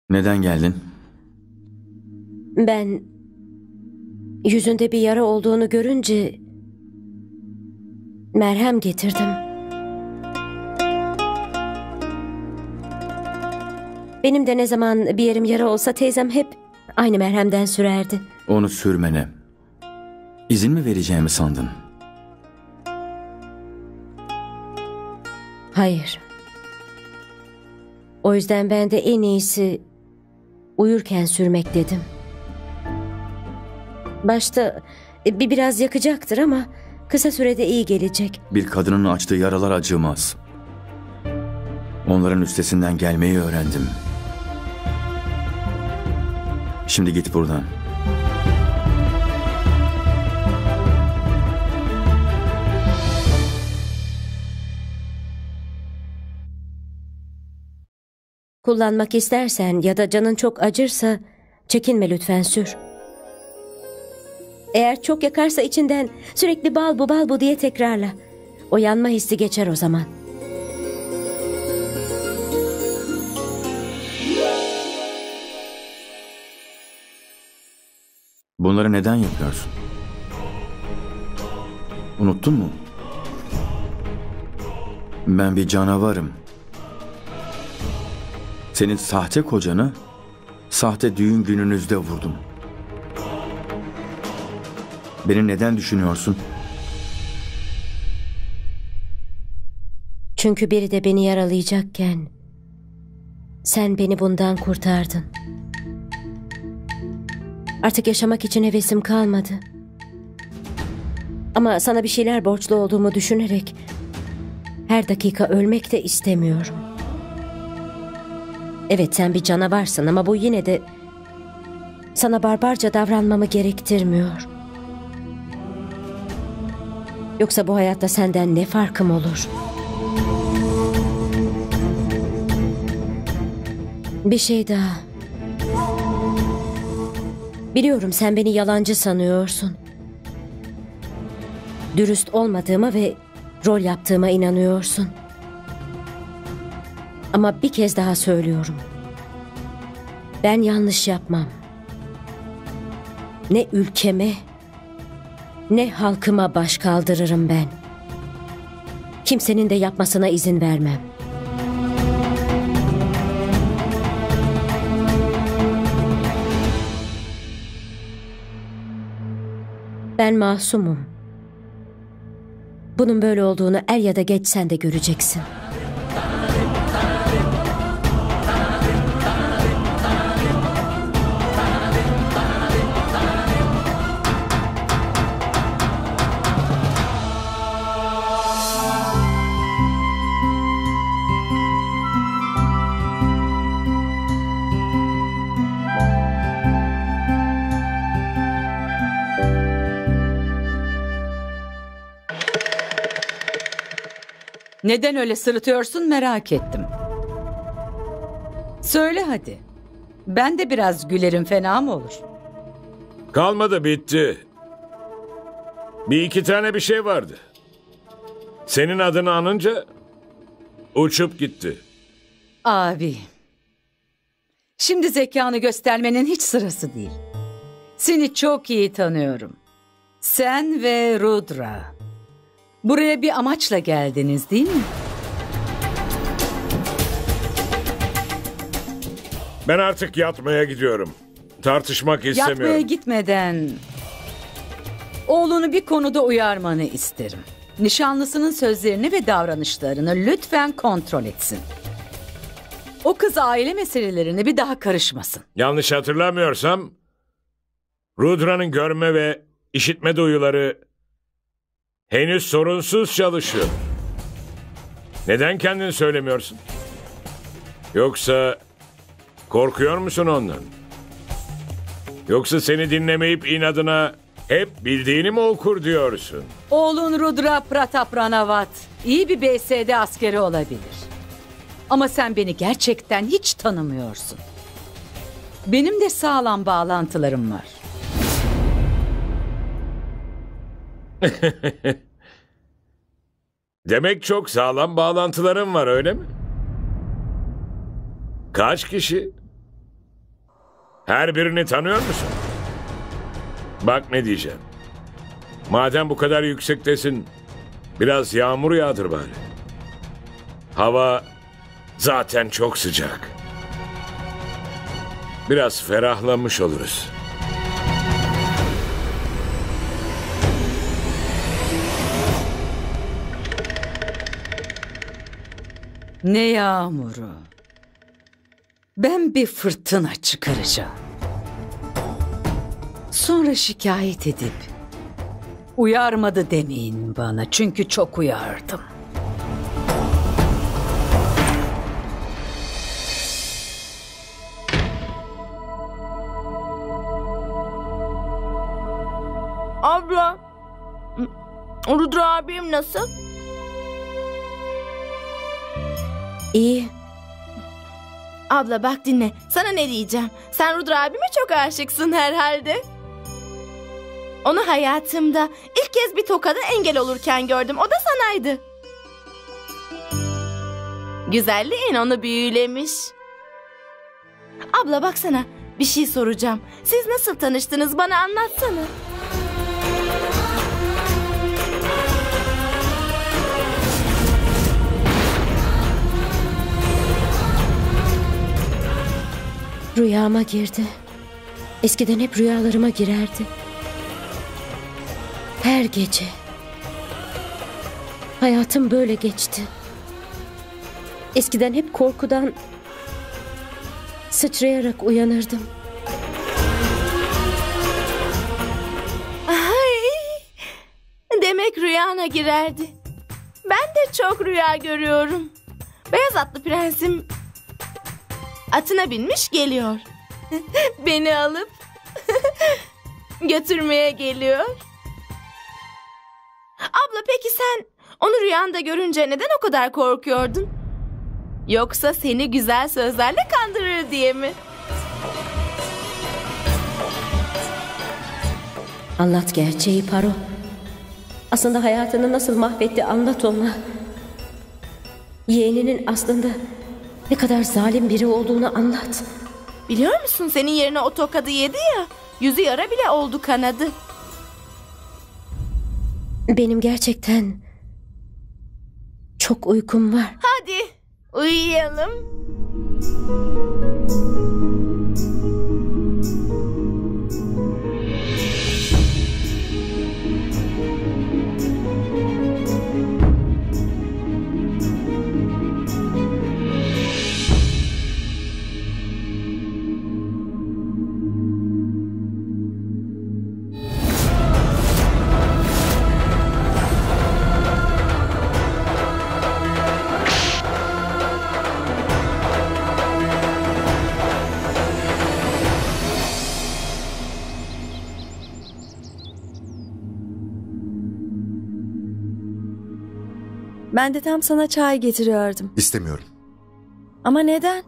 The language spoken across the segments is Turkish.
Neden geldin? Ben yüzünde bir yara olduğunu görünce merhem getirdim. Benim de ne zaman bir yerim yara olsa teyzem hep aynı merhemden sürerdi. Onu sürmene izin mi vereceğimi sandın? Hayır. O yüzden ben de en iyisi uyurken sürmek dedim. Başta biraz yakacaktır ama kısa sürede iyi gelecek. Bir kadının açtığı yaralar acımaz. Onların üstesinden gelmeyi öğrendim. Şimdi git buradan. Kullanmak istersen ya da canın çok acırsa çekinme lütfen sür. Eğer çok yakarsa içinden sürekli bal bu diye tekrarla. O yanma hissi geçer o zaman. Bunları neden yapıyorsun? Unuttun mu? Ben bir canavarım. Senin sahte kocanı sahte düğün gününüzde vurdum. Beni neden düşünüyorsun? Çünkü biri de beni yaralayacakken sen beni bundan kurtardın. Artık yaşamak için hevesim kalmadı. Ama sana bir şeyler borçlu olduğumu düşünerek her dakika ölmek de istemiyorum. Evet, sen bir canavarsın ama bu yine de sana barbarca davranmamı gerektirmiyor. Yoksa bu hayatta senden ne farkım olur? Bir şey daha. Biliyorum sen beni yalancı sanıyorsun. Dürüst olmadığıma ve rol yaptığıma inanıyorsun. Ama bir kez daha söylüyorum. Ben yanlış yapmam. Ne ülkeme, ne halkıma baş kaldırırım ben. Kimsenin de yapmasına izin vermem. Ben masumum. Bunun böyle olduğunu er ya da geç sen de göreceksin. Neden öyle sırıtıyorsun merak ettim. Söyle hadi. Ben de biraz gülerim, fena mı olur? Kalmadı, bitti. Bir iki tane bir şey vardı. Senin adını anınca uçup gitti. Abi. Şimdi zekanı göstermenin hiç sırası değil. Seni çok iyi tanıyorum. Sen ve Rudra. Buraya bir amaçla geldiniz değil mi? Ben artık yatmaya gidiyorum. Tartışmak istemiyorum. Yatmaya gitmeden oğlunu bir konuda uyarmanı isterim. Nişanlısının sözlerini ve davranışlarını lütfen kontrol etsin. O kız aile meselelerine bir daha karışmasın. Yanlış hatırlamıyorsam Rudra'nın görme ve işitme duyuları henüz sorunsuz çalışıyor. Neden kendin söylemiyorsun? Yoksa korkuyor musun ondan? Yoksa seni dinlemeyip inadına hep bildiğini mi okur diyorsun? Oğlun Rudra Pratap Ranavat iyi bir BSD askeri olabilir. Ama sen beni gerçekten hiç tanımıyorsun. Benim de sağlam bağlantılarım var. Demek çok sağlam bağlantıların var, öyle mi? Kaç kişi? Her birini tanıyor musun? Bak ne diyeceğim. Madem bu kadar yüksektesin, biraz yağmur yağdır bari. Hava zaten çok sıcak. Biraz ferahlamış oluruz. Ne yağmuru? Ben bir fırtına çıkaracağım. Sonra şikayet edip uyarmadı demeyin bana, çünkü çok uyardım. Abla, Rudra abim nasıl? İyi. Abla bak dinle. Sana ne diyeceğim? Sen Rudra abime çok aşıksın herhalde. Onu hayatımda ilk kez bir tokada engel olurken gördüm. O da sanaydı. Güzelliğin onu büyülemiş. Abla baksana, bir şey soracağım. Siz nasıl tanıştınız, bana anlatsana. Rüyama girdi. Eskiden hep rüyalarıma girerdi. Her gece. Hayatım böyle geçti. Eskiden hep korkudan sıçrayarak uyanırdım. Demek rüyana girerdi. Ben de çok rüya görüyorum. Beyaz atlı prensim atına binmiş geliyor. Beni alıp götürmeye geliyor. Abla peki sen onu rüyanda görünce neden o kadar korkuyordun? Yoksa seni güzel sözlerle kandırır diye mi? Anlat gerçeği Paro. Aslında hayatını nasıl mahvetti anlat ona. Yeğeninin aslında ne kadar zalim biri olduğunu anlat. Biliyor musun, senin yerine o tokadı yedi ya, yüzü yara bile oldu, kanadı. Benim gerçekten çok uykum var. Hadi uyuyalım. Ben de tam sana çay getiriyordum. İstemiyorum. Ama neden?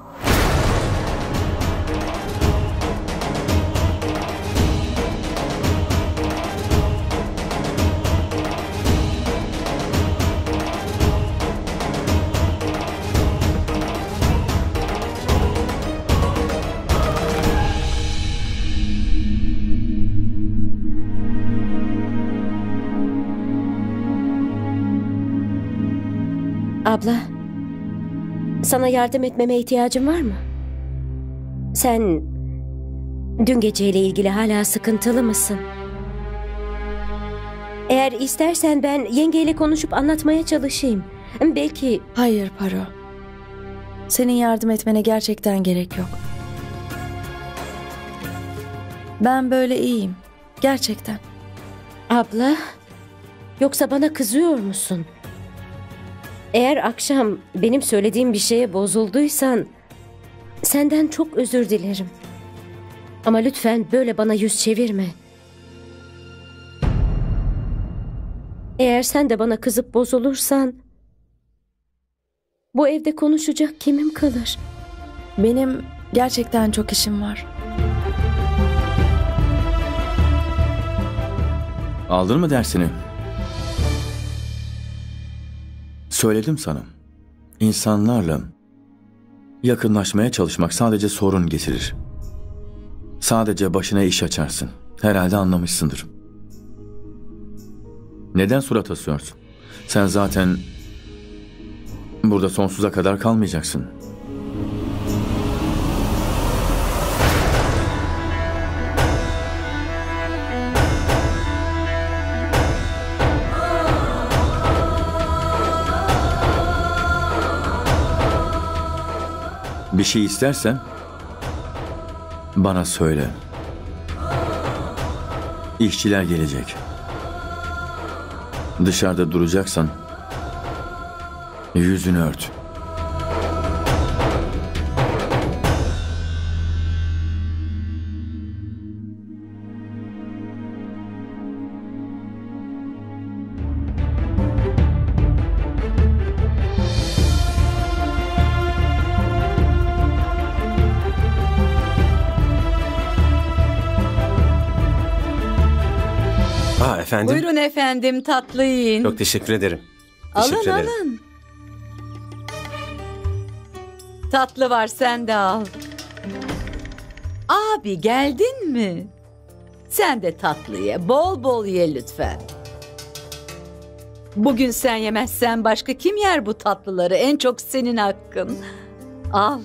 Abla, sana yardım etmeme ihtiyacın var mı? Sen dün geceyle ilgili hala sıkıntılı mısın? Eğer istersen ben yengeyle konuşup anlatmaya çalışayım. Belki... Hayır Paro. Senin yardım etmene gerçekten gerek yok. Ben böyle iyiyim. Gerçekten. Abla, yoksa bana kızıyor musun? Eğer akşam benim söylediğim bir şeye bozulduysan senden çok özür dilerim. Ama lütfen böyle bana yüz çevirme. Eğer sen de bana kızıp bozulursan bu evde konuşacak kimim kalır? Benim gerçekten çok işim var. Aldın mı dersini? Söyledim sana. İnsanlarla yakınlaşmaya çalışmak sadece sorun getirir. Sadece başına iş açarsın. Herhalde anlamışsındır. Neden surat asıyorsun? Sen zaten burada sonsuza kadar kalmayacaksın. Bir şey istersen bana söyle. İşçiler gelecek. Dışarıda duracaksan yüzünü ört. Efendim? Buyurun efendim, tatlı yiyin. Çok teşekkür ederim. Alın Teşekkür ederim. alın. Tatlı var, sen de al. Abi geldin mi? Sen de tatlı ye. Bol bol ye lütfen. Bugün sen yemezsen başka kim yer bu tatlıları? En çok senin hakkın. Al.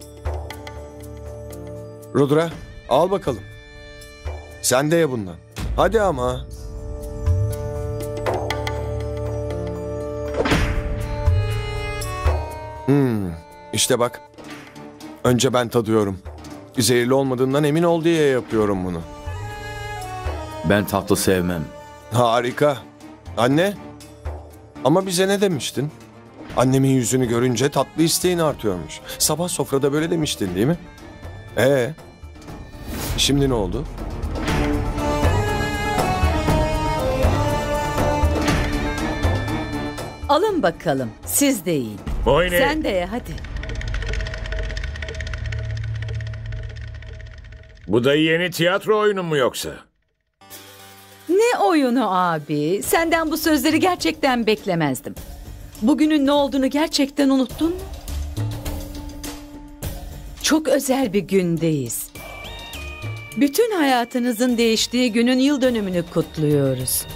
Rudra, al bakalım. Sen de ye bundan. Hadi ama. İşte bak. Önce ben tadıyorum. Zehirli olmadığından emin ol diye yapıyorum bunu. Ben tatlı sevmem. Harika. Anne, ama bize ne demiştin? Annemin yüzünü görünce tatlı isteğin artıyormuş. Sabah sofrada böyle demiştin değil mi? Şimdi ne oldu? Alın bakalım. Siz de yiyin. Mohini. Sen de ye hadi. Bu da yeni tiyatro oyunu mu yoksa? Ne oyunu abi? Senden bu sözleri gerçekten beklemezdim. Bugünün ne olduğunu gerçekten unuttun mu? Çok özel bir gündeyiz. Bütün hayatınızın değiştiği günün yıl dönümünü kutluyoruz.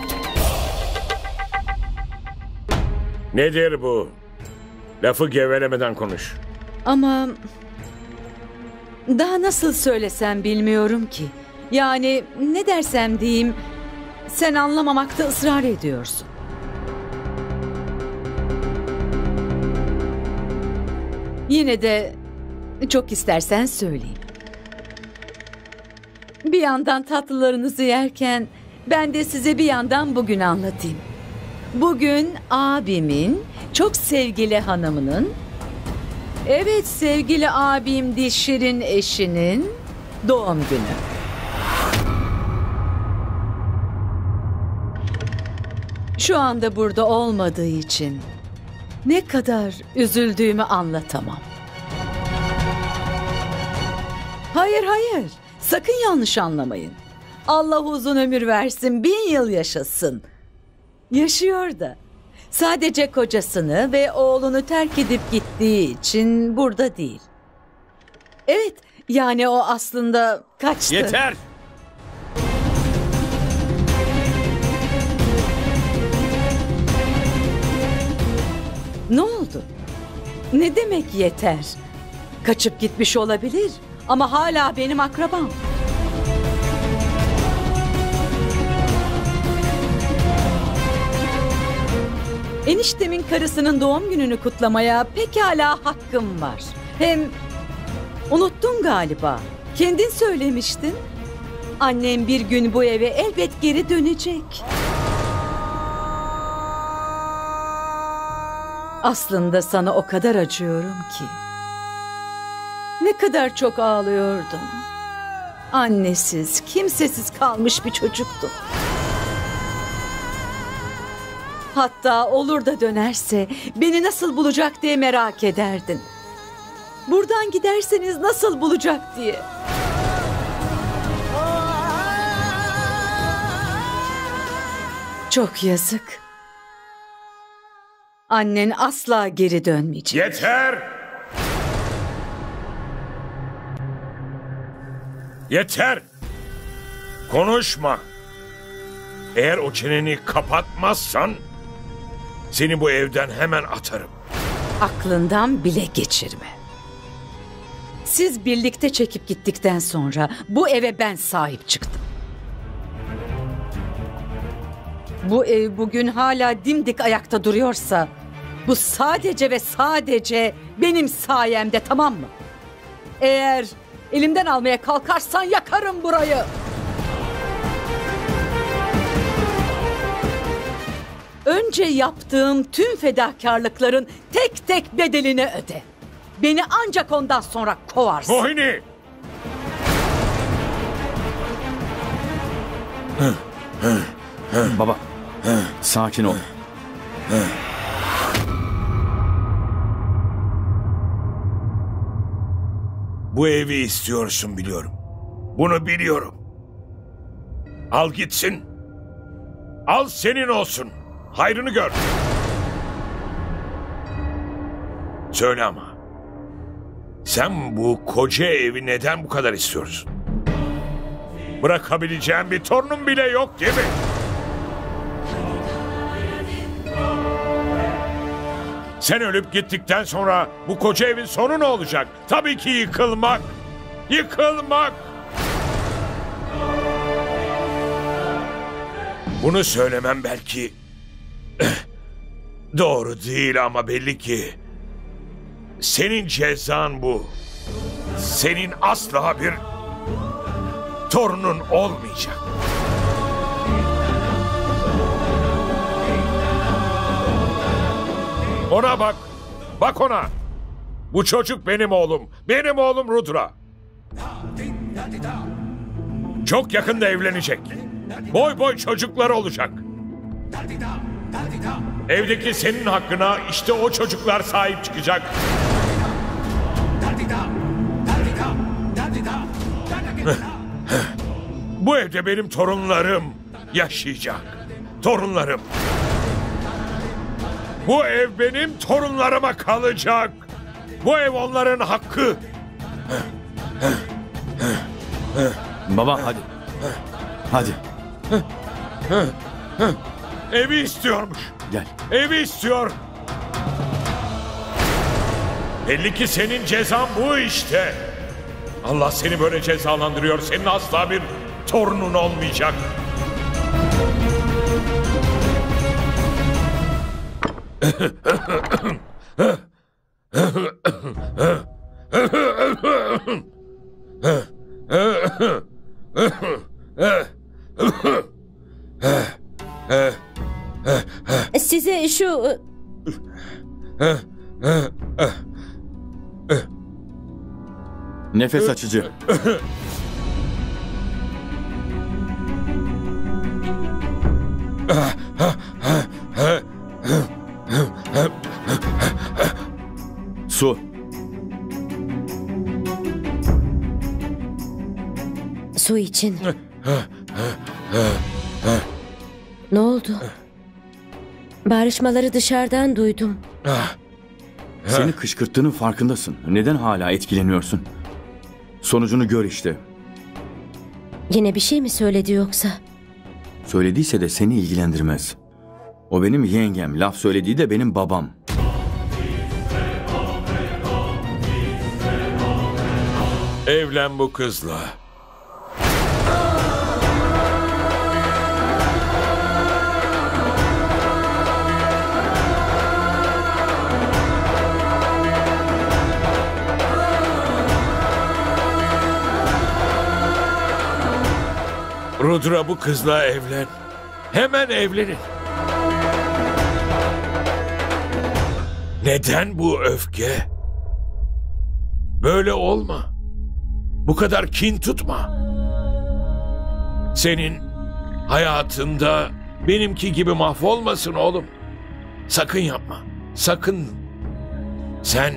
Nedir bu? Lafı gevelemeden konuş. Ama daha nasıl söylesem bilmiyorum ki. Yani ne dersem diyeyim, sen anlamamakta ısrar ediyorsun. Yine de çok istersen söyleyeyim. Bir yandan tatlılarınızı yerken ben de size bir yandan bugün anlatayım. Bugün abimin çok sevgili hanımının, evet sevgili abim Dişir'in eşinin doğum günü. Şu anda burada olmadığı için ne kadar üzüldüğümü anlatamam. Hayır, sakın yanlış anlamayın. Allah uzun ömür versin, 1000 yıl yaşasın. Yaşıyor da. Sadece kocasını ve oğlunu terk edip gittiği için burada değil. Evet, yani o aslında kaçtı. Yeter! Ne oldu? Ne demek yeter? Kaçıp gitmiş olabilir ama hala benim akrabam. Eniştemin karısının doğum gününü kutlamaya pekala hakkım var. Hem unuttun galiba. Kendin söylemiştin. Annem bir gün bu eve elbet geri dönecek. Aslında sana o kadar acıyorum ki. Ne kadar çok ağlıyordun. Annesiz, kimsesiz kalmış bir çocuktun. Hatta olur da dönerse beni nasıl bulacak diye merak ederdin. Buradan giderseniz nasıl bulacak diye. Çok yazık. Annen asla geri dönmeyecek. Yeter! Yeter! Konuşma! Eğer o çeneni kapatmazsan seni bu evden hemen atarım. Aklından bile geçirme. Siz birlikte çekip gittikten sonra bu eve ben sahip çıktım. Bu ev bugün hala dimdik ayakta duruyorsa bu sadece ve sadece benim sayemde, tamam mı? Eğer elimden almaya kalkarsan yakarım burayı. Önce yaptığım tüm fedakarlıkların tek tek bedelini öde. Beni ancak ondan sonra kovarsın. Mohini! Baba, sakin ol. Bu evi istiyorsun biliyorum. Bunu biliyorum. Al gitsin. Al senin olsun. Hayrını gör. Söyle ama. Sen bu koca evi neden bu kadar istiyorsun? Bırakabileceğin bir torunun bile yok değil mi? Sen ölüp gittikten sonra bu koca evin sonu ne olacak? Tabii ki yıkılmak. Yıkılmak. Bunu söylemem belki doğru değil ama belli ki senin cezan bu. Senin asla bir torunun olmayacak. Ona bak. Bak ona. Bu çocuk benim oğlum. Benim oğlum Rudra. Çok yakında evlenecek. Boy boy çocukları olacak. Evdeki senin hakkına işte o çocuklar sahip çıkacak. Bu evde benim torunlarım yaşayacak. Torunlarım. Bu ev benim torunlarıma kalacak. Bu ev onların hakkı. Baba hadi. Hadi. Evi istiyormuş. Gel. Evi istiyor. Belli ki senin cezan bu işte. Allah seni böyle cezalandırıyor. Senin asla bir torunun olmayacak. Size şu... Nefes açıcı. Su. Su için. Ne oldu? Bağırışmaları dışarıdan duydum. Seni kışkırttığının farkındasın. Neden hala etkileniyorsun? Sonucunu gör işte. Yine bir şey mi söyledi yoksa? Söylediyse de seni ilgilendirmez. O benim yengem. Laf söylediği de benim babam. Evlen bu kızla. Rudra, bu kızla evlen. Hemen evlenin. Neden bu öfke? Böyle olma. Bu kadar kin tutma. Senin hayatında benimki gibi mahvolmasın oğlum. Sakın yapma. Sakın. Sen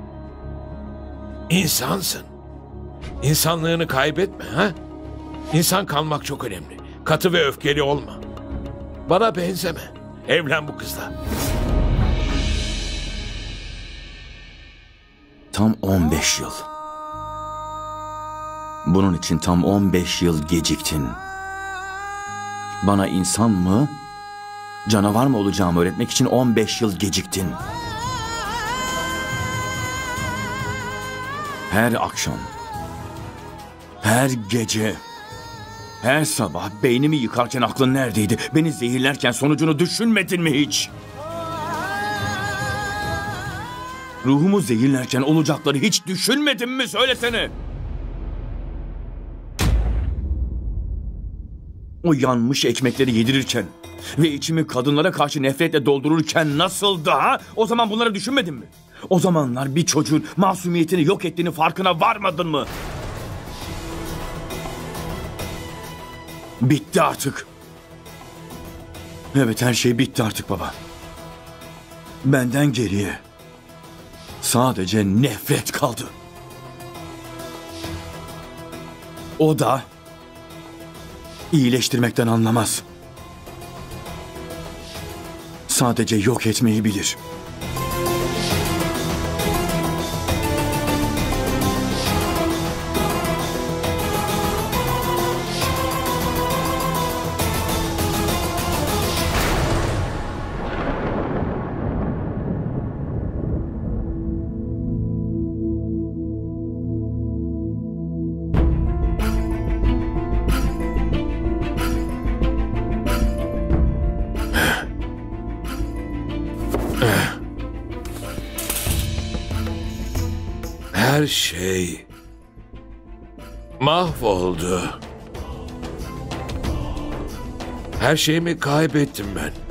insansın. İnsanlığını kaybetme, ha? İnsan kalmak çok önemli. Katı ve öfkeli olma. Bana benzeme. Evlen bu kızla. Tam 15 yıl. Bunun için tam 15 yıl geciktin. Bana insan mı, canavar mı olacağımı öğretmek için 15 yıl geciktin. Her akşam, her gece, her sabah beynimi yıkarken aklın neredeydi? Beni zehirlerken sonucunu düşünmedin mi hiç? Ruhumu zehirlerken olacakları hiç düşünmedin mi? Söylesene. O yanmış ekmekleri yedirirken ve içimi kadınlara karşı nefretle doldururken nasıldı ha? O zaman bunları düşünmedin mi? O zamanlar bir çocuğun masumiyetini yok ettiğini farkına varmadın mı? Bitti artık. Evet, her şey bitti artık baba. Benden geriye sadece nefret kaldı. O da iyileştirmekten anlamaz. Sadece yok etmeyi bilir. Her şey mahvoldu. Her şeyimi kaybettim ben.